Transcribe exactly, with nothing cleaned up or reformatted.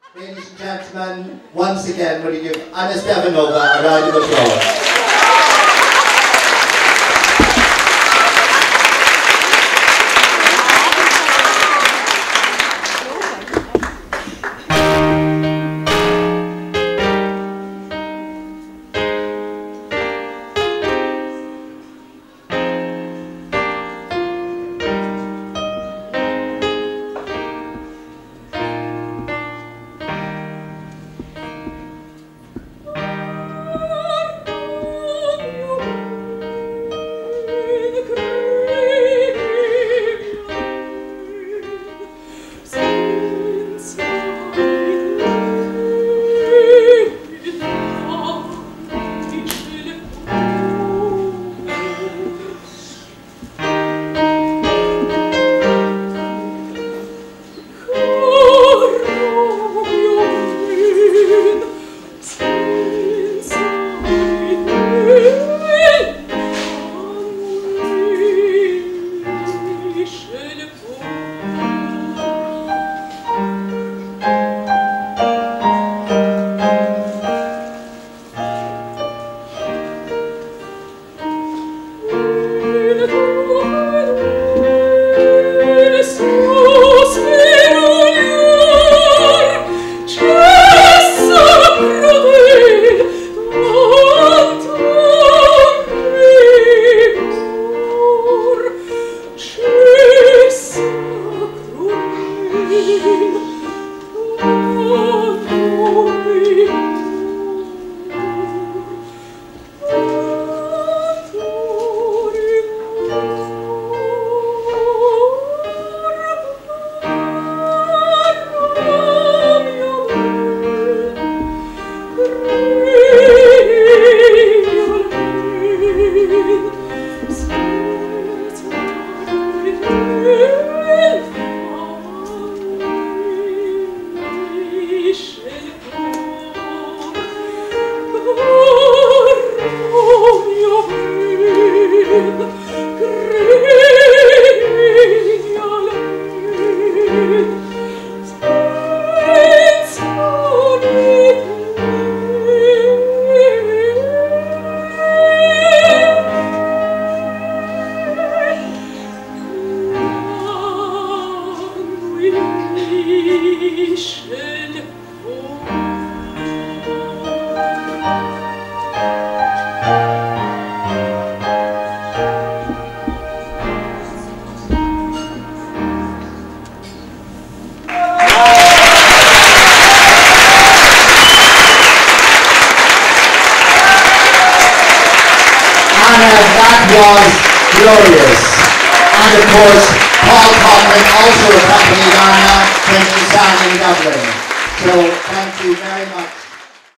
Ladies and gentlemen, once again, will you give Anna Stefanova a round of applause? That was glorious. And of course, Paul Coughlin also accompanied Anna when she sang in Dublin. So thank you very much.